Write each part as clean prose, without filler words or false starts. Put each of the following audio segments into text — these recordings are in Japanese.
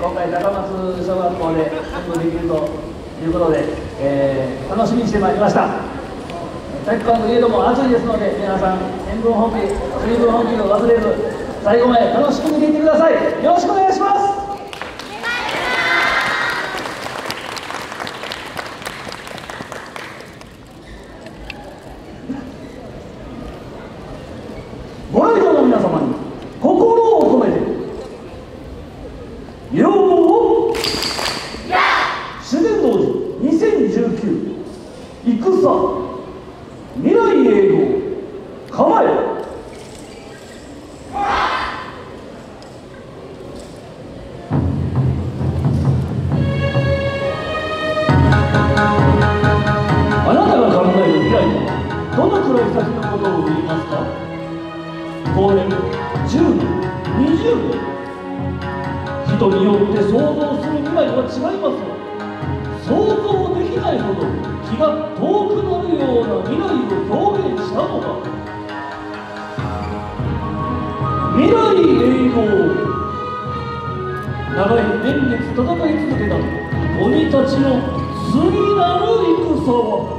今回高松小学校で演舞できるということで、楽しみにしてまいりました。体育館といえども暑いですので、皆さん塩分補給、水分補給を忘れず最後まで楽しく見ていってください。よろしくお願いします。ご来場の皆様に心を込めて要望を修善道寺2019戦未来永劫構えあなたが考える未来はどのくらい先のことを言いますか？5年、10年、20年、人によって想像する未来は違いますが、想像できないほど気が遠くなるような未来を表現したのが未来永劫。長い年月戦い続けた鬼たちの次なる戦は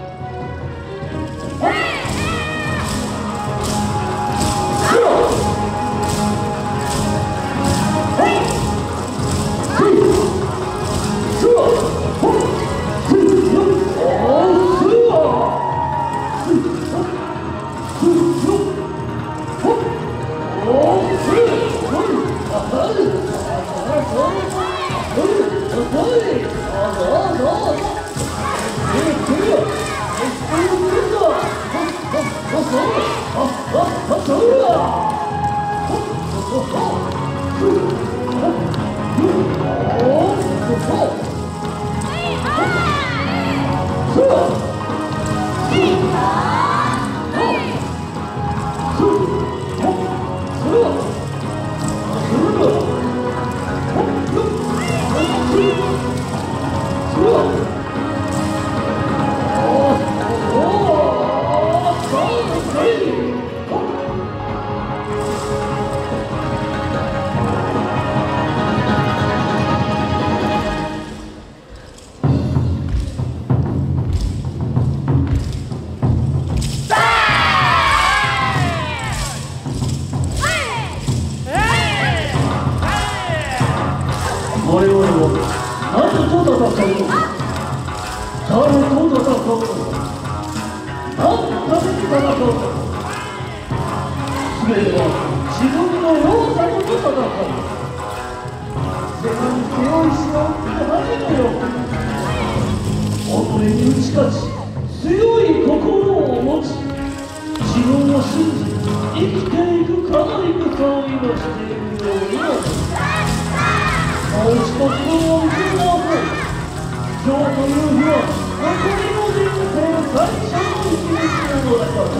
我々は何と戦うのか、誰と戦うのか、何のために戦うのか、全ては自分の弱さと戦う。世界に強い死をって何のよう己に打ち勝ち強い心を持ち自分を信じ生きていくかなり戦を今しているようになる。もう一度自分を見つめ直そう。今日という日は残りの人生最初の一日なのだから。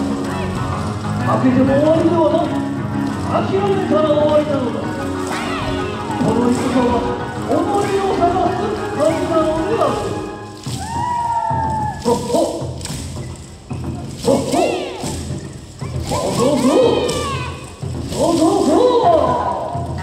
負けても終わりではなく諦めたら終わりなのだ。この戦は己を探す旅なのである。ほっほっほっほっそうそうそうそうそうそう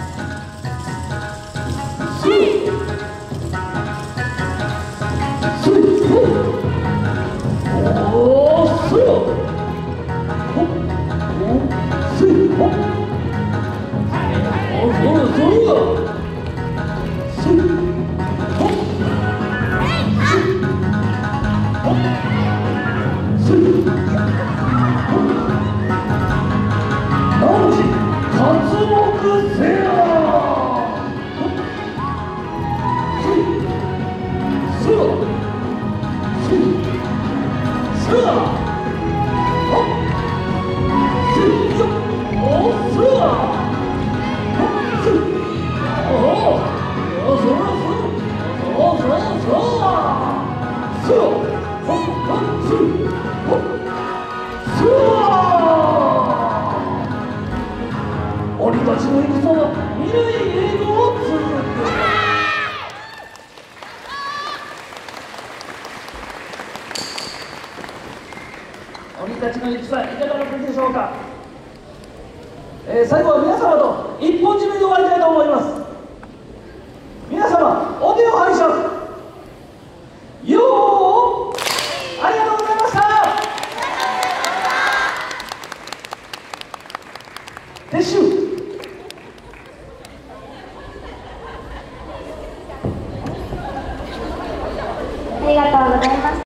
鬼たちの戦は未来永劫を続く。鬼たちの戦いかがだったでしょうか。最後は皆様と一本締めで終わりたいと思います。 撤収。 ありがとうございます。